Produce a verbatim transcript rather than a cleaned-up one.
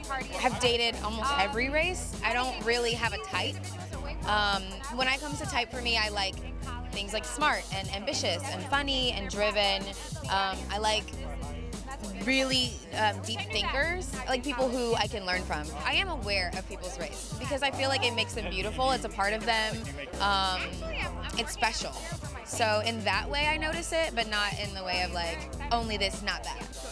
have dated almost every race. I don't really have a type. Um, when it comes to type for me, I like things like smart and ambitious and funny and driven. Um, I like really um, deep thinkers, I like people who I can learn from. I am aware of people's race because I feel like it makes them beautiful. It's a part of them. Um, it's special. So in that way I notice it, but not in the way of like only this, not that.